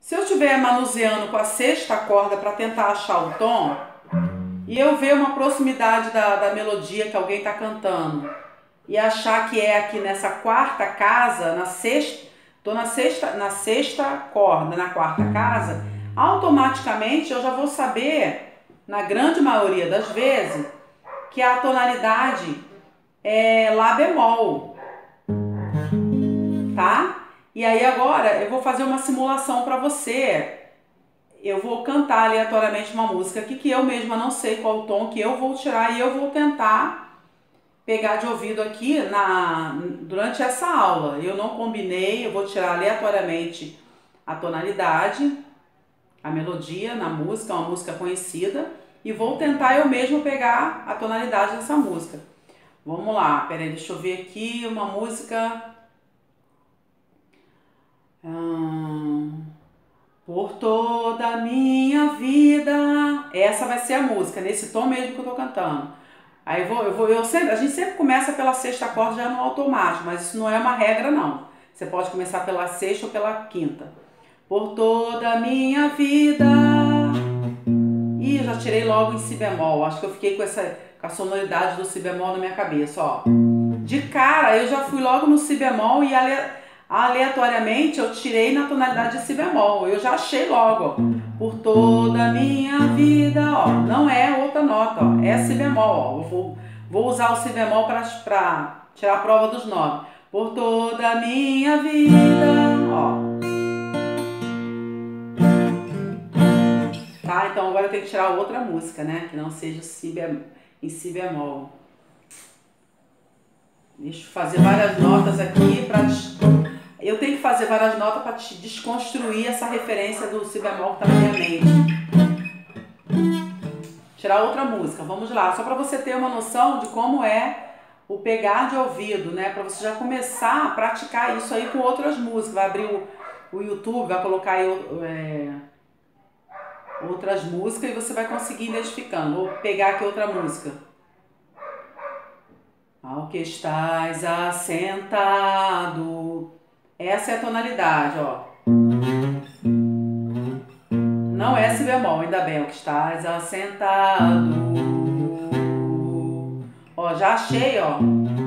Se eu estiver manuseando com a sexta corda para tentar achar o tom, e eu ver uma proximidade da melodia que alguém está cantando, e achar que é aqui nessa quarta casa, tô na sexta corda, na quarta casa, automaticamente eu já vou saber, na grande maioria das vezes, que a tonalidade é Lá bemol, tá? E aí agora eu vou fazer uma simulação para você. Eu vou cantar aleatoriamente uma música aqui que eu mesma não sei qual o tom que eu vou tirar e eu vou tentar pegar de ouvido aqui durante essa aula. Eu não combinei, eu vou tirar aleatoriamente a tonalidade, a melodia na música, uma música conhecida, e vou tentar eu mesma pegar a tonalidade dessa música. Vamos lá, peraí, deixa eu ver aqui uma música. Por toda a minha vida. Essa vai ser a música, nesse tom mesmo que eu tô cantando. Aí a gente sempre começa pela sexta corda já no automático, mas isso não é uma regra não. Você pode começar pela sexta ou pela quinta. Por toda a minha vida. Ih, eu já tirei logo em si bemol. Acho que eu fiquei com a sonoridade do si bemol na minha cabeça, ó. De cara, eu já fui logo no si bemol e aleatoriamente eu tirei na tonalidade de si bemol. Eu já achei logo, ó. Por toda a minha vida, ó. Não é outra nota, ó. É si bemol, ó. Vou usar o si bemol para tirar a prova dos 9. Por toda a minha vida, ó. Tá, então agora eu tenho que tirar outra música, né? Que não seja em si bemol. Deixa eu fazer várias notas aqui para... Eu tenho que fazer várias notas para te desconstruir essa referência do si bemol que tá na minha mente. Tirar outra música, vamos lá. Só para você ter uma noção de como é o pegar de ouvido, né? Para você já começar a praticar isso aí com outras músicas. Vai abrir o YouTube, vai colocar aí outras músicas e você vai conseguir identificando. Vou pegar aqui outra música. Ao que estás assentado. Essa é a tonalidade, ó. Não é si bemol, ainda bem. Ao que estás assentado. Ó, já achei, ó.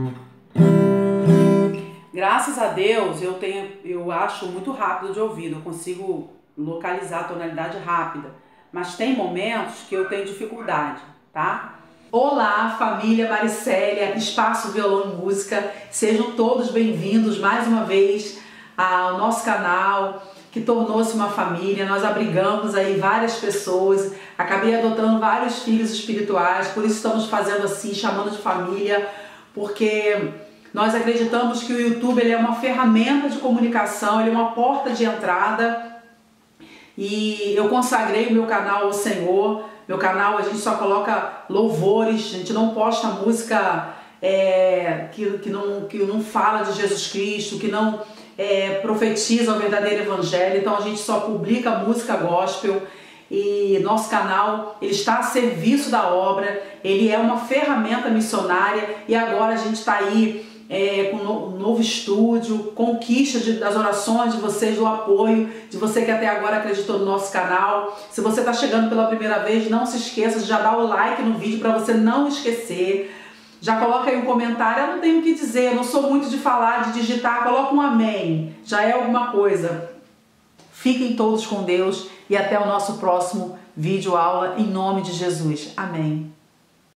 Graças a Deus, eu acho muito rápido de ouvido. Eu consigo localizar a tonalidade rápida. Mas tem momentos que eu tenho dificuldade, tá? Olá, família Maricélia, Espaço Violão e Música, sejam todos bem-vindos mais uma vez ao nosso canal, que tornou-se uma família. Nós abrigamos aí várias pessoas, acabei adotando vários filhos espirituais, por isso estamos fazendo assim, chamando de família, porque nós acreditamos que o YouTube ele é uma ferramenta de comunicação, ele é uma porta de entrada, e eu consagrei o meu canal ao Senhor. Meu canal a gente só coloca louvores, a gente não posta música que não fala de Jesus Cristo, que não profetiza o verdadeiro evangelho. Então a gente só publica música gospel e nosso canal ele está a serviço da obra, ele é uma ferramenta missionária e agora a gente está aí com um novo estúdio, conquista das orações de vocês, do apoio de você que até agora acreditou no nosso canal. Se você está chegando pela primeira vez, não se esqueça de já dar o like no vídeo para você não esquecer. Já coloca aí um comentário, eu não tenho o que dizer, eu não sou muito de falar, de digitar, coloca um amém, já é alguma coisa. Fiquem todos com Deus e até o nosso próximo vídeo aula, em nome de Jesus. Amém.